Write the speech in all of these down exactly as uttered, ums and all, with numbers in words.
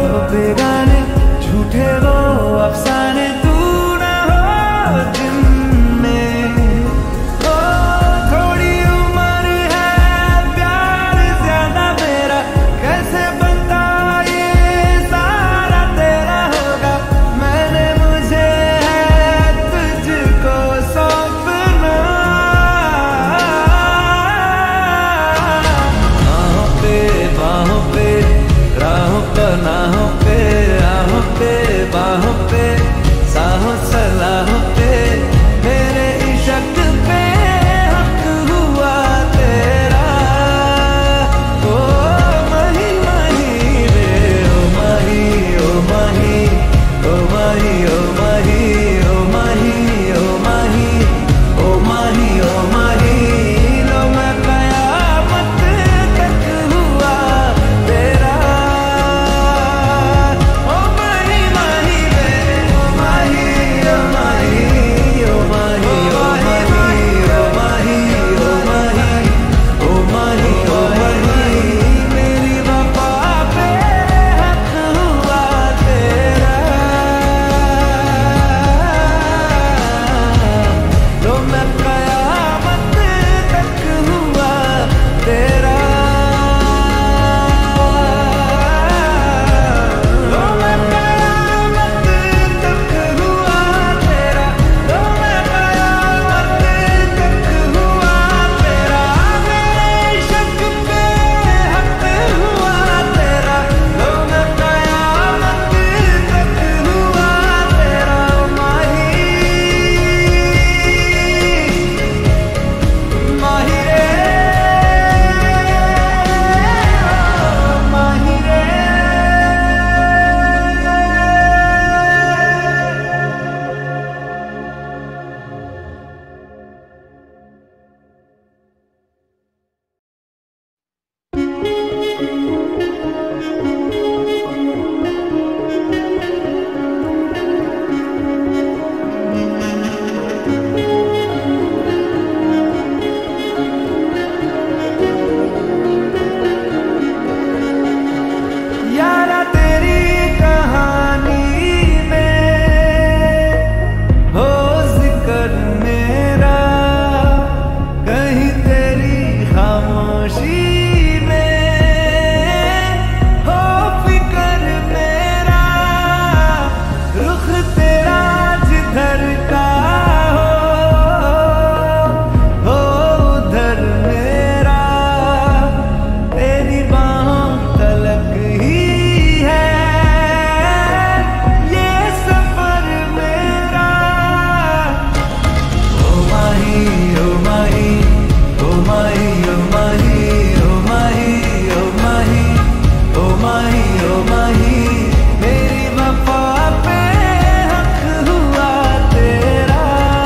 बेगाने झूठे वो अफसाने तू ना हो जिनमें। ओ थोड़ी उम्र है प्यार ज्यादा मेरा, कैसे बनता ये सारा तेरा होगा। मैंने मुझे है तुझको सौंपना, बाहों पे बाहों पे राहों पनाहों पे राहों पे बाहों पे साहों सलाहों पे मेरे इश्क पे हक हुआ तेरा। ओ माही माही रे ओ माही ओ माही ओ माही ओ माही ओ माही ओ माही ओ माही ओ माही लो मैं कयामत तक हुआ तेरा। ओ माही माही रे ओ माही ओ माही ओ माही ओ माही ओ माही ओ माही ओ माही ओ माही मेरी वफा पे हक हुआ तेरा। लो मैं कयामत तक हुआ तेरा। लो मैं कयामत तक हुआ तेरा। लो मैं कयामत तक हुआ तेरा। मेरे इश्क पे हक हुआ तेरा। लो मैं कयामत तक हुआ तेरा। माही माही रे माही रे। यारा तेरी कहानी में हो जिक्र मेरा, कहीं तेरी खामोशी में हो फिक्र मेरा। रुख तेरा जिधर का हो हो उधर मेरा, तेरी बाहों तलक ही है ये सफर मेरा। ओ माही ओ माही ओ माही ओ माही ओ माही ओ माही ओ माही ओ माही मेरी वफा पे हक हुआ तेरा।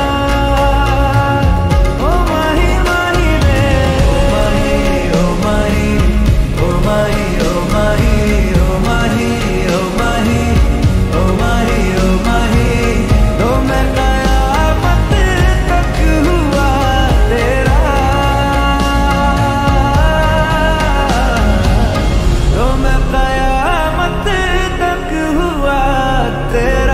ओ माही माही रे ओ माही ओ माही ओ माही ओ माही ओ माही ओ माही ओ माही ओ माही लो मैं कयामत तक हुआ तेरा। लो मैं कयामत तक हुआ तेरा।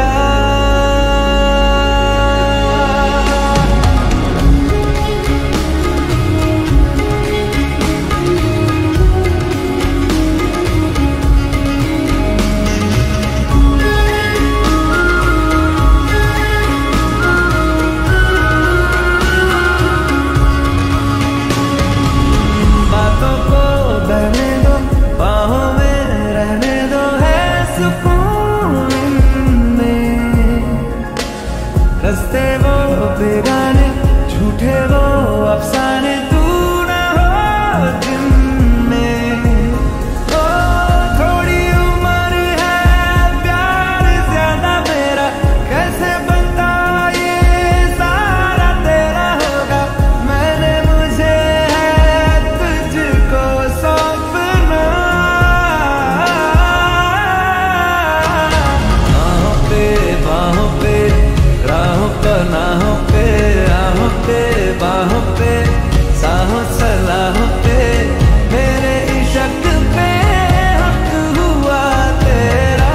बातों को बहने दो, बाहों में रहने दो, है सुकून इनमें। रस्ते वो बेगाने झूठे वो अफसाने तू ना हो जिनमें। ओ थोड़ी उम्र है प्यार ज्यादा मेरा, कैसे बनता ये सारा तेरा होगा। मैंने मुझे है तुझको सौंपना, बाहों पे बाहों पे राहों पनाहों पे राहों पे बाहों पे साहों सलाहों पे मेरे इश्क पे हक हुआ तेरा।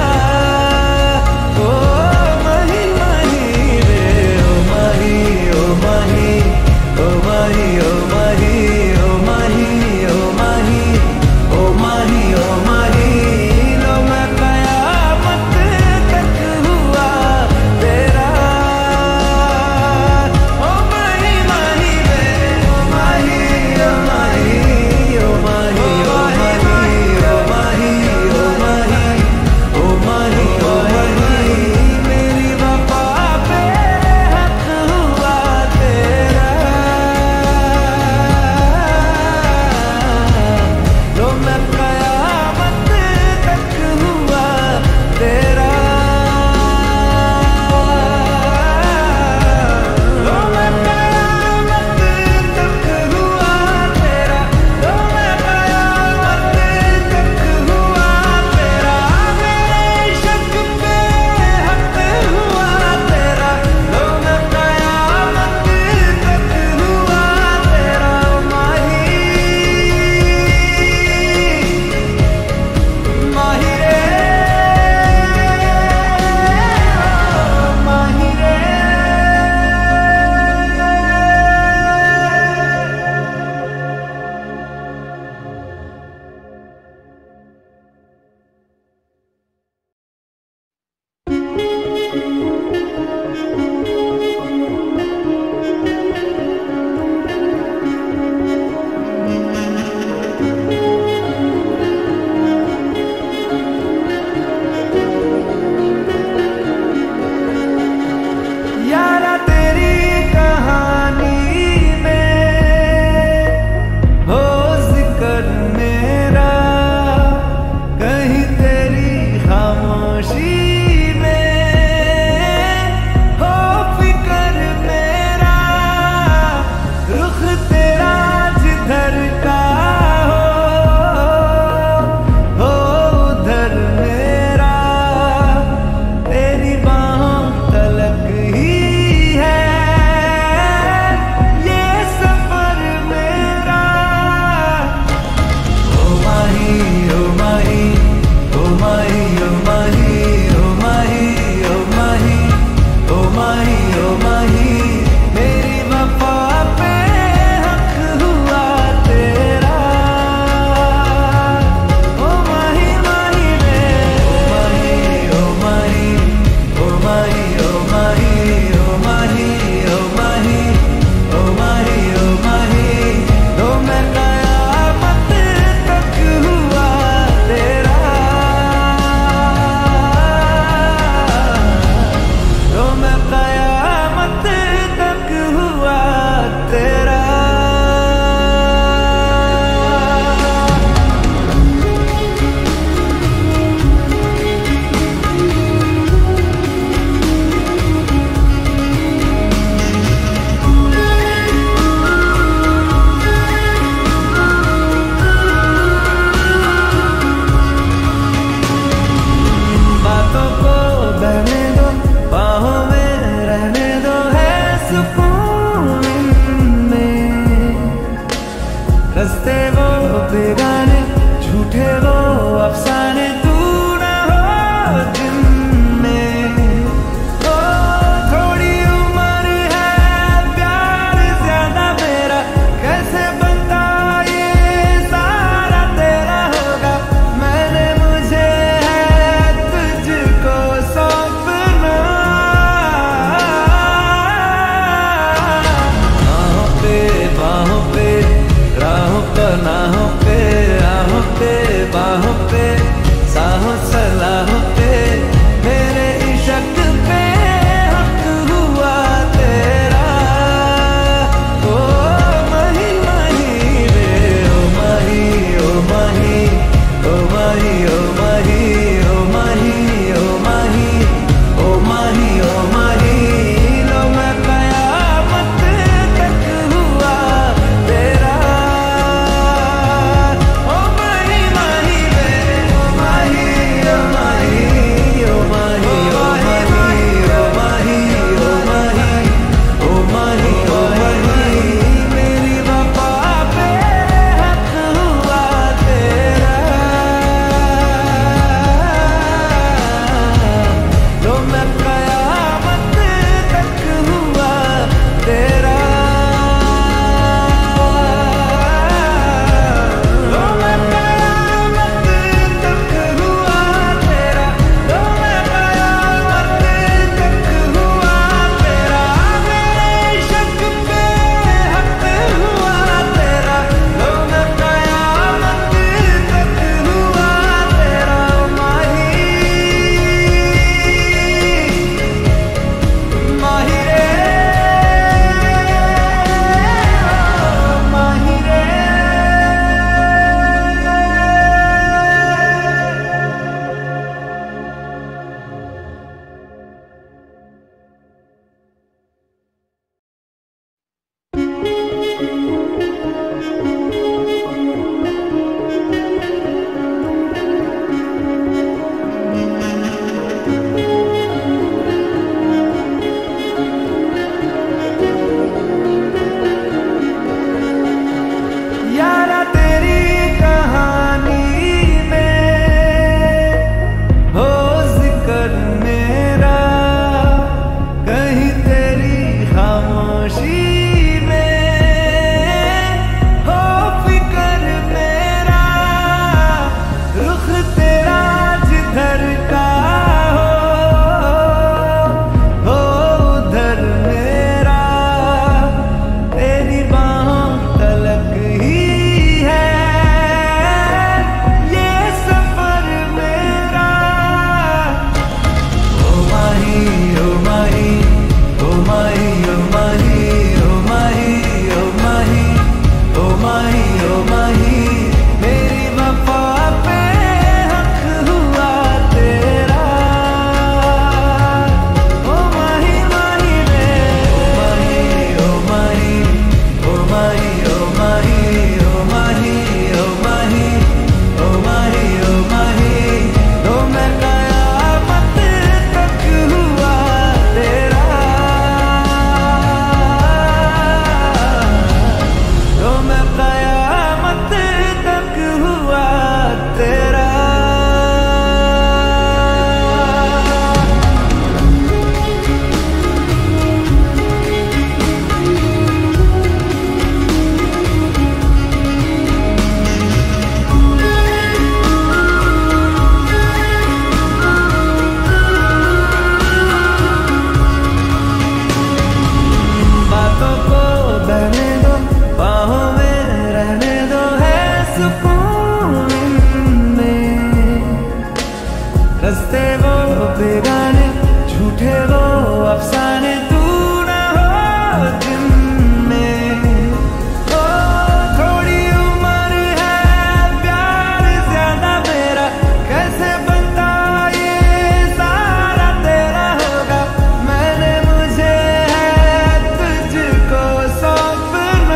बेगाने झूठे वो अफसाने तू ना हो दिन में। ओ थोड़ी उम्र है प्यार ज्यादा मेरा, कैसे बनता ये सारा तेरा होगा। मैंने मुझे है तुझको सौंपना,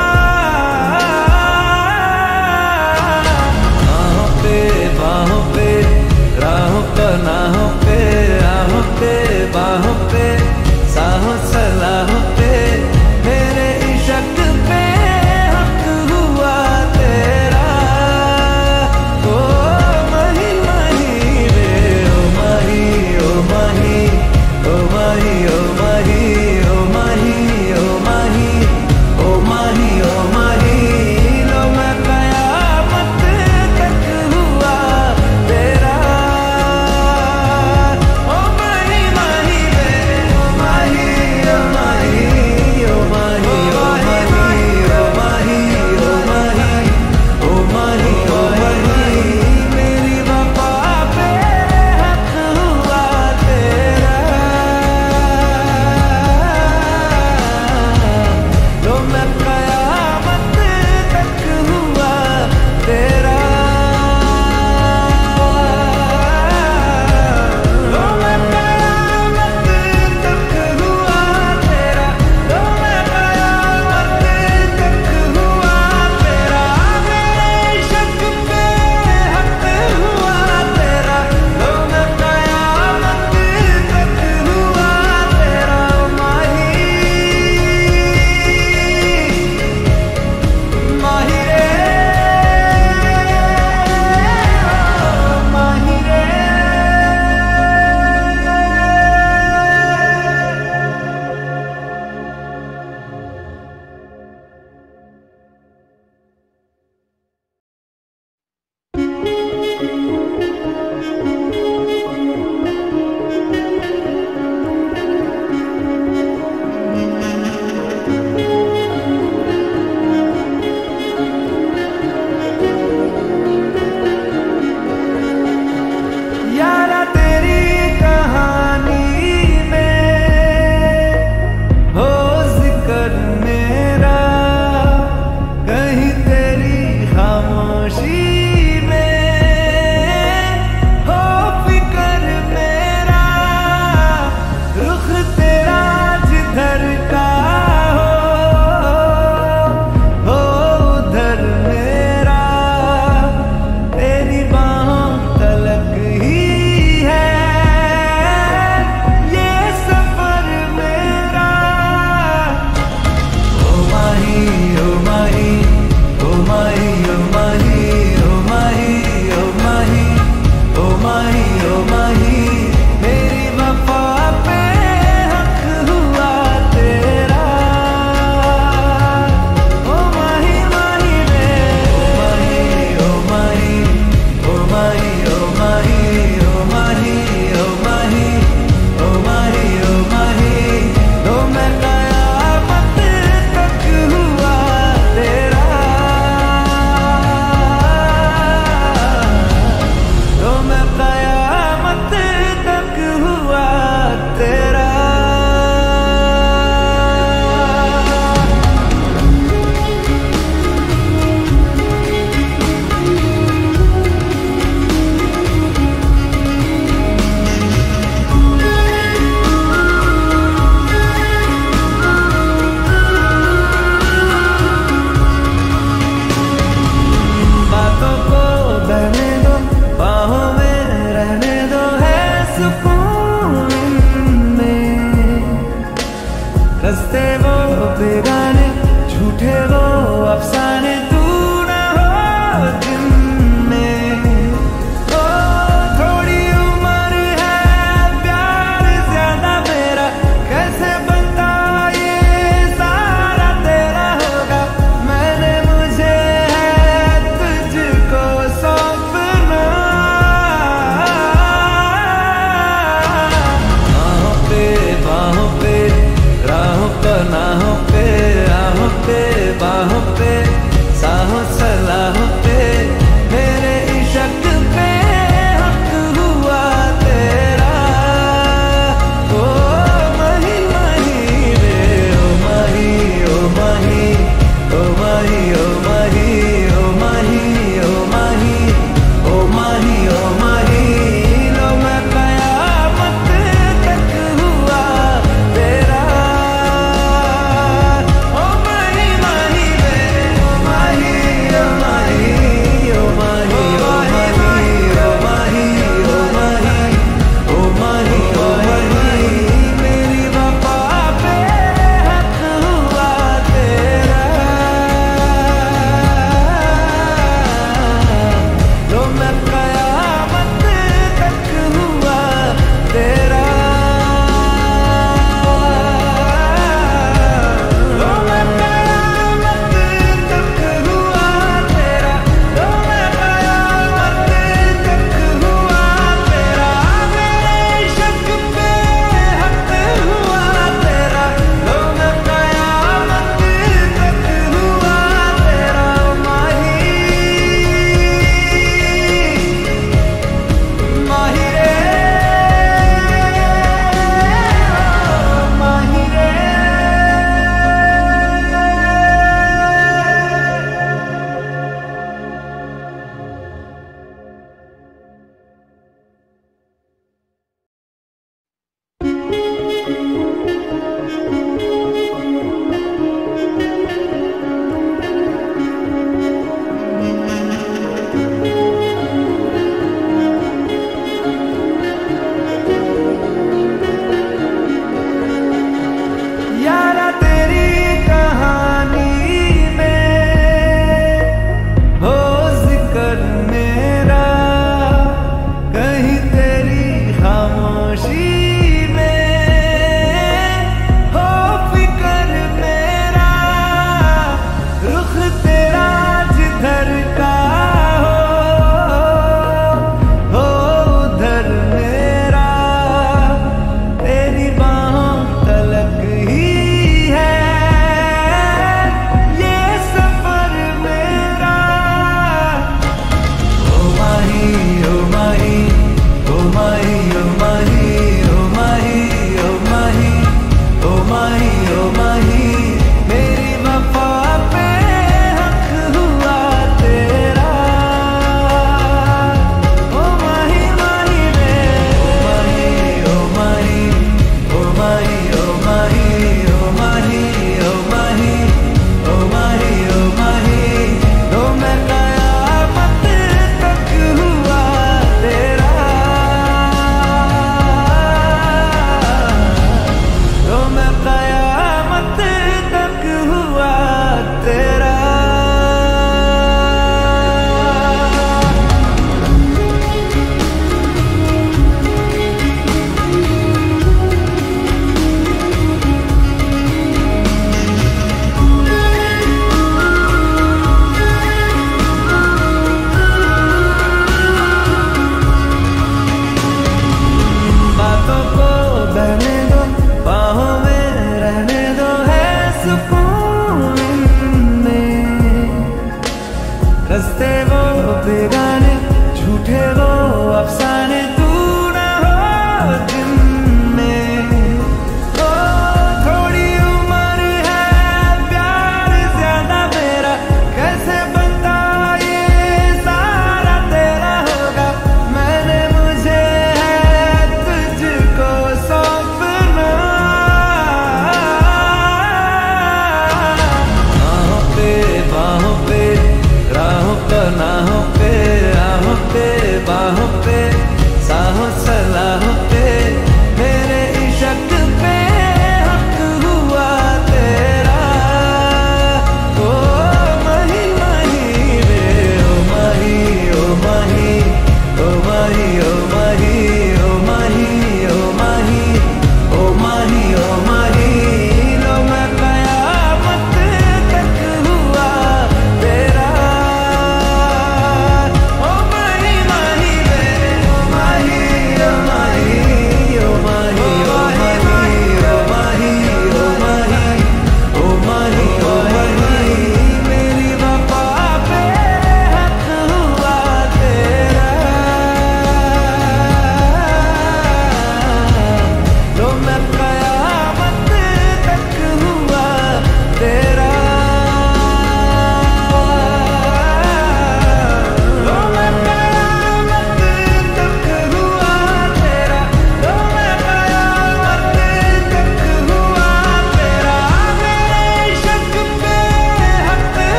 बाहों पे बाहों पे राहों पर नाहों पे, राहों पे बाहों पे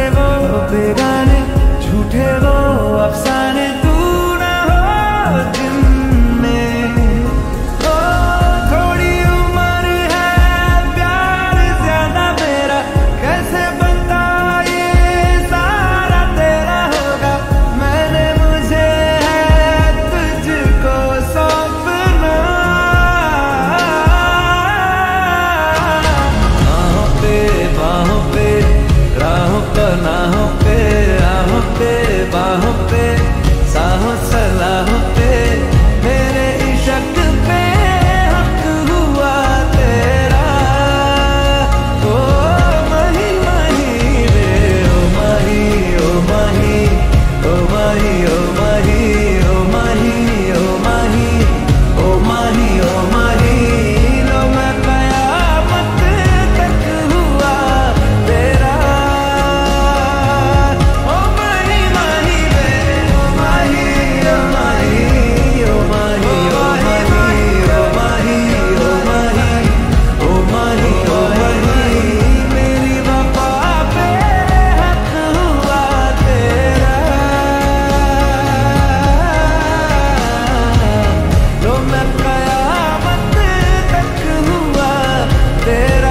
वो बेगाने झूठे वो अफसाने तू ना हो जिनमें। ओ थोड़ी उम्र है प्यार ज्यादा मेरा कैसे बनता ये सारा तेरा होगा। मैंने मुझे है तुझको सौंपना। बाहों पे बाहों पे राहों पनाहों पे आहों पे बाहों पे साहों सलाहों पे मेरे इश्क पे हक हुआ तेरा। ओ माही माही रे ओ माही ओ माही ओ माही ओ माही ओ माही ओ माही ओ माही ओ माही लो मैं कयामत तक हुआ तेरा। ओ माही माही रे ओ माही ओ माही ओ माही ओ माही ओ माही ओ माही ओ माही ओ माही मेरी वफा पे हक हुआ तेरा। लो मैं कयामत तक हुआ तेरा।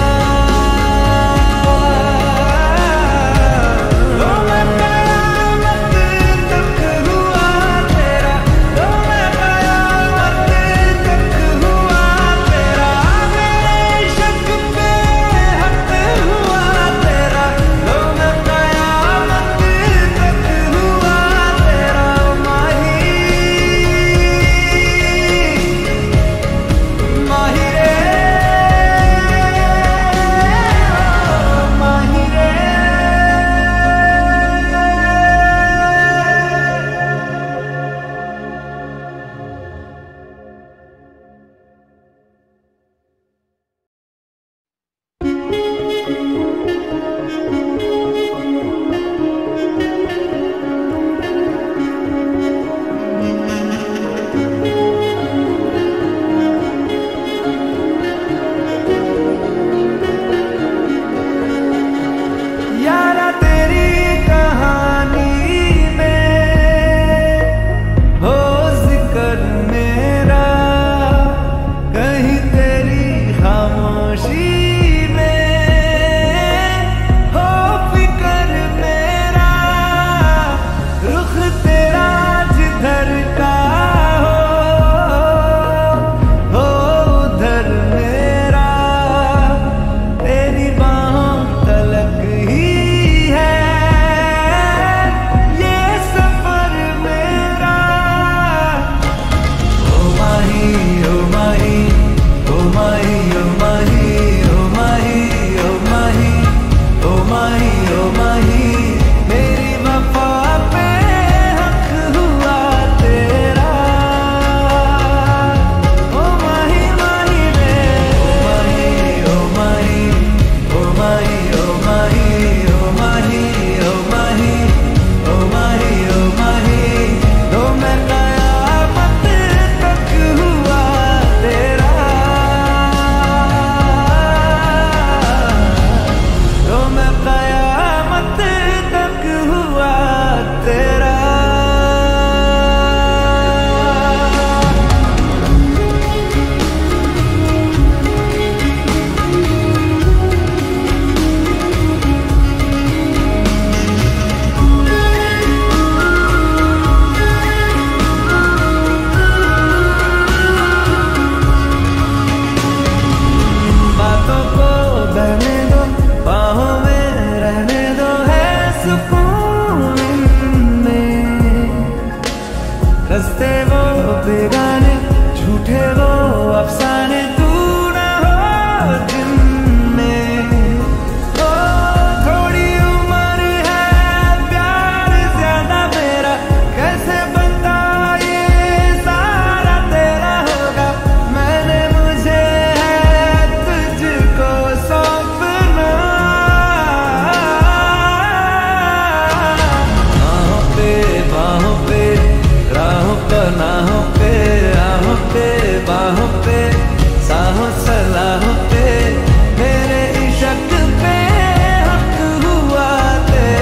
लो मैं कयामत तक हुआ तेरा। लो मैं कयामत तक हुआ तेरा। मेरे इश्क पे हक हुआ तेरा। लो मैं कयामत तक हुआ तेरा। माही माही रे माही रे। यारा तेरी कहानी में हो जिक्र मेरा कहीं तेरी खामोशी में हो फिक्र मेरा। रुख तेरा जिधर का हो हो उधर मेरा। तेरी बाहों तलक ही है ये सफर मेरा। ओ माही ओ माही ओ माही ओ माही ओ माही ओ माही ओ माही ओ माही मेरी वफा पे हक हुआ तेरा। ओ माही माही रे ओ माही ओ माही ओ माही ओ माही ओ माही ओ माही ओ माही ओ माही लो मैं कयामत तक हुआ तेरा। लो मैं कयामत तक हुआ तेरा। बातों को बहने दो बाहों में रहने दो है सुकून इनमें। रस्ते वो बेगाने झूठे वो अफसाने तू ना हो जिनमें। ओ थोड़ी उम्र है प्यार ज्यादा मेरा कैसे बनता ये सारा तेरा होगा। मैंने मुझे है तुझको सौंपना। बाहों पे बाहों पे राहों पनाहों पे आहों पे बाहों पे साहों सलाहों पे मेरे इश्क पे हक हुआ तेरा।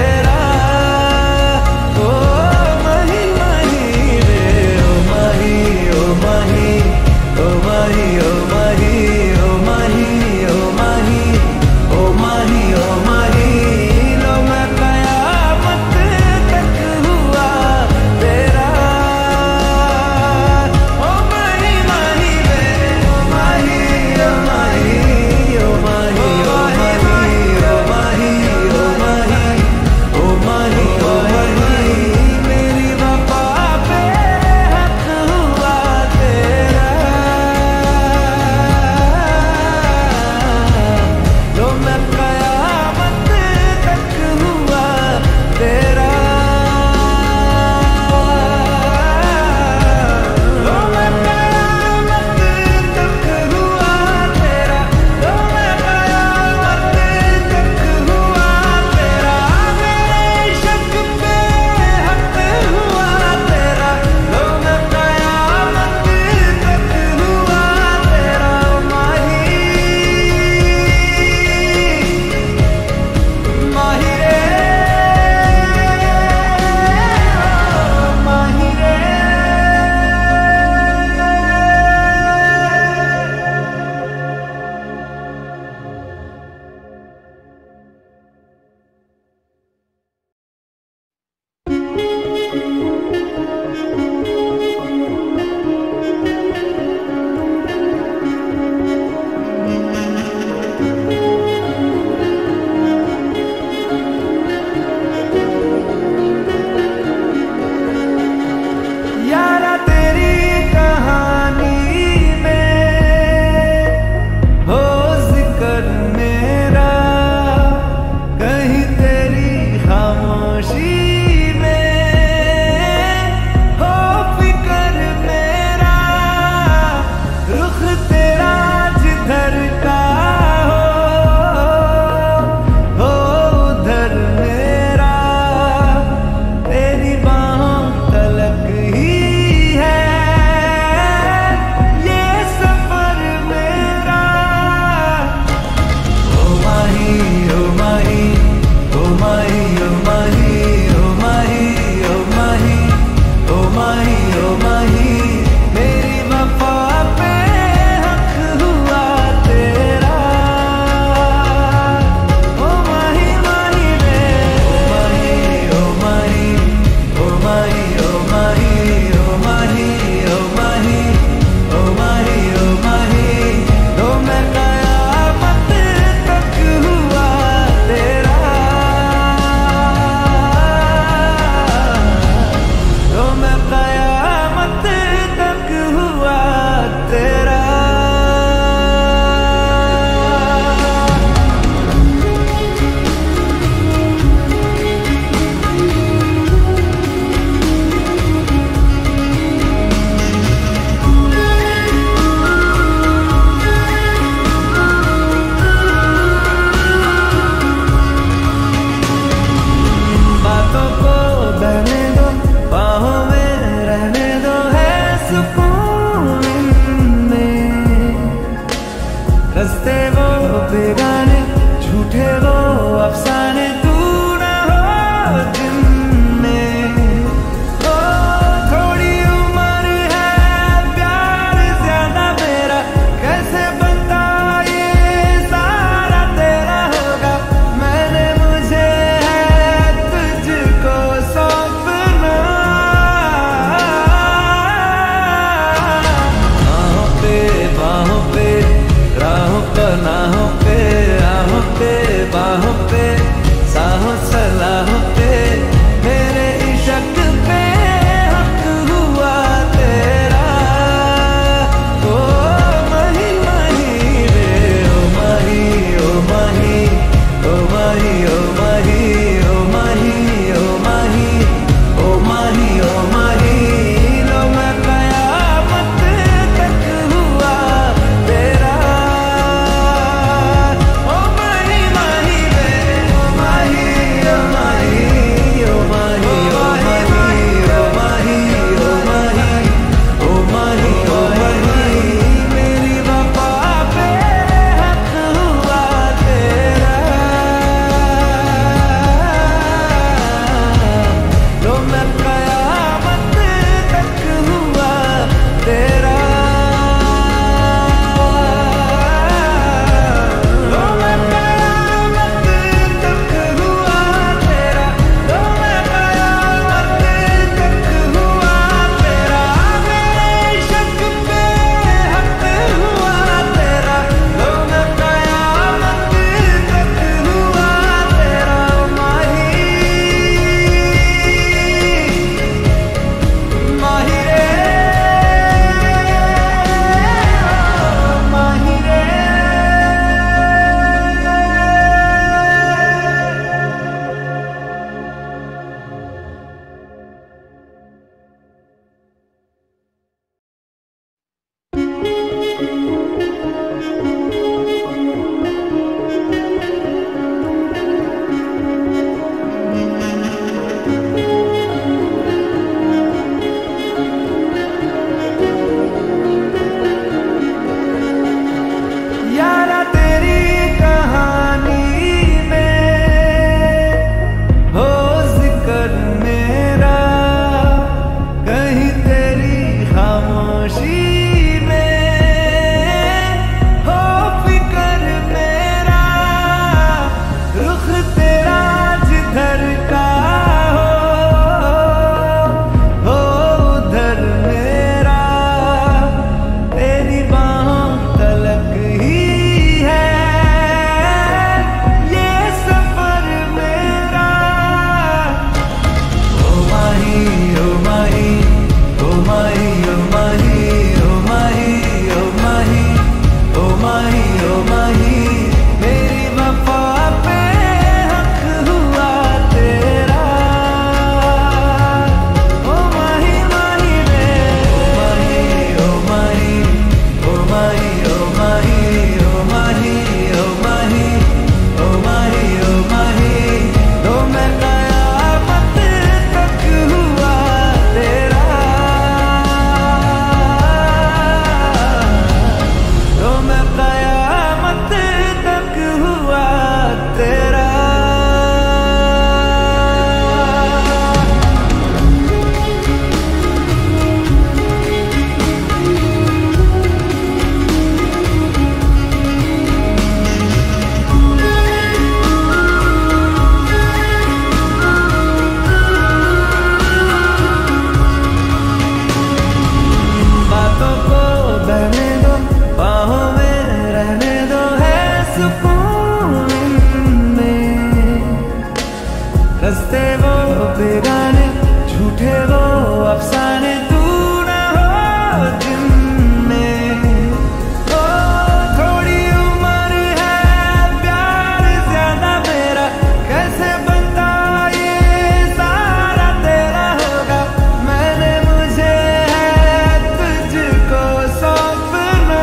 रस्ते वो बेगाने, झूठे वो अफसाने, तू ना हो जिनमें। ओ थोड़ी उम्र है, प्यार ज्यादा मेरा, कैसे बनता ये सारा तेरा होगा। मैंने मुझे है तुझको सौंपना,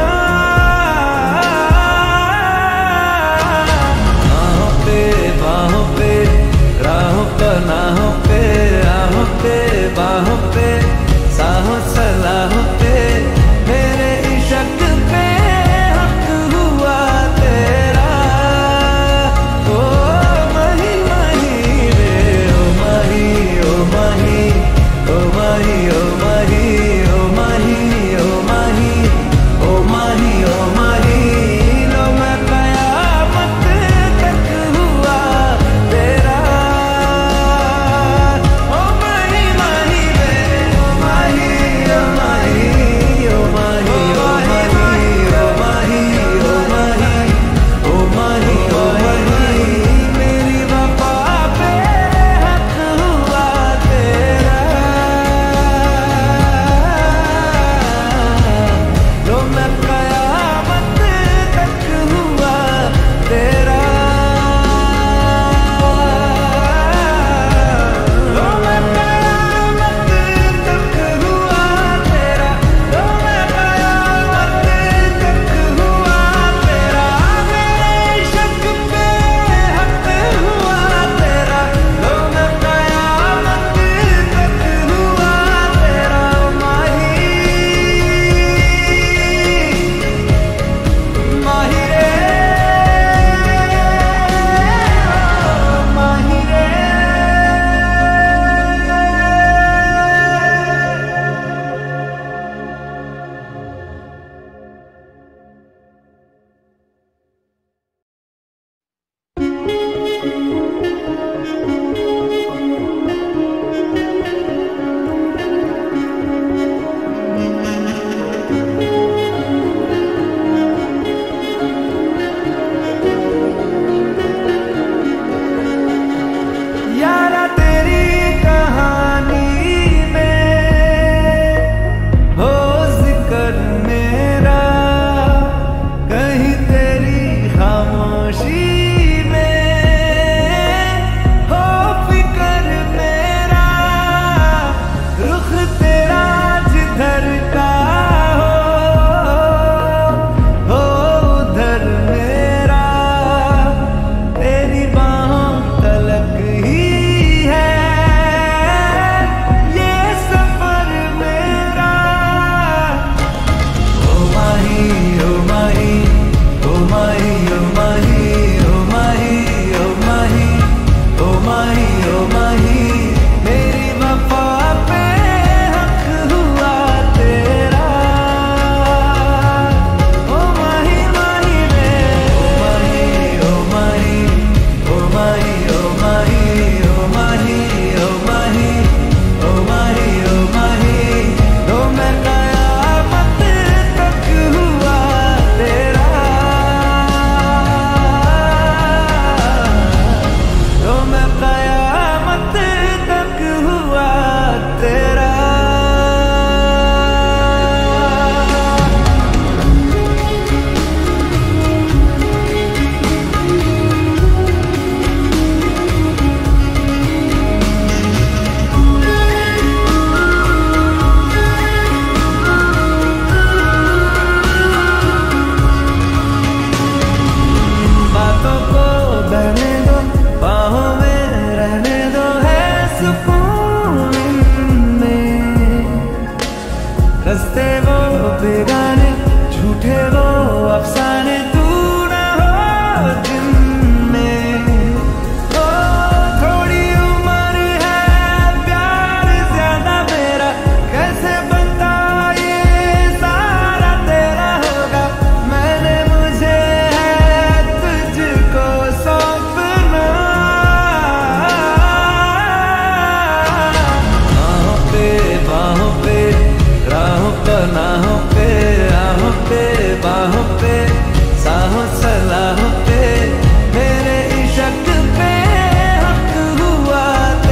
बाहों पे बाहों पे राहों पनाहों पे, आहों पे बाहों पे, साहों सलाहों पे, मेरे इश्क पे हक हुआ तेरा। ओ माही माही रे, ओ माही ओ माही, ओ माही ओ माही, ओ माही ओ माही, ओ माही ओ माही, लो मैं कयामत तक हुआ तेरा। ओ माही माही रे, ओ माही ओ माही, ओ माही ओ माही, ओ माही ओ माही, ओ माही ओ माही, मेरी वफा पे हक हुआ तेरा। लो मैं कयामत तक हुआ तेरा। लो मैं कयामत तक हुआ तेरा, लो मैं कयामत तक हुआ तेरा, मेरे इश्क पे हक हुआ तेरा। लो मैं कयामत तक हुआ तेरा। माही माही रे, माही रे। यारा तेरी कहानी में हो जिक्र मेरा, कहीं तेरी खामोशी में हो फिक्र मेरा। रुख तेरा जिधर का हो, हो उधर मेरा, तेरी बाहों तलक ही है ये सफर मेरा। ओ माही ओ माही, ओ माही ओ माही, ओ माही ओ माही, ओ माही ओ माही, मेरी वफा पे हक हुआ तेरा। ओ माही माही रे, ओ माही ओ माही, ओ माही ओ माही, ओ माही ओ माही, ओ माही ओ माही, लो मैं कयामत तक हुआ तेरा। लो मैं कयामत तक हुआ तेरा। बातों को बहने दो, बाहों में रहने दो, है सुकून इनमें। रस्ते वो बेगाने, झूठे वो अफसाने, तू ना हो जिनमें। ओ थोड़ी उम्र है, प्यार ज्यादा मेरा, कैसे बनता ये सारा तेरा होगा। मैंने मुझे है तुझको सौंपना, बाहों पे बाहों पे, राहों पनाहों पे, आहों पे बाहों पे, साहों सलाहों पे, मेरे इश्क पे हक हुआ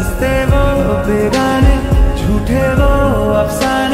सस्ते वो बेगाने, झूठे वो अफसाने।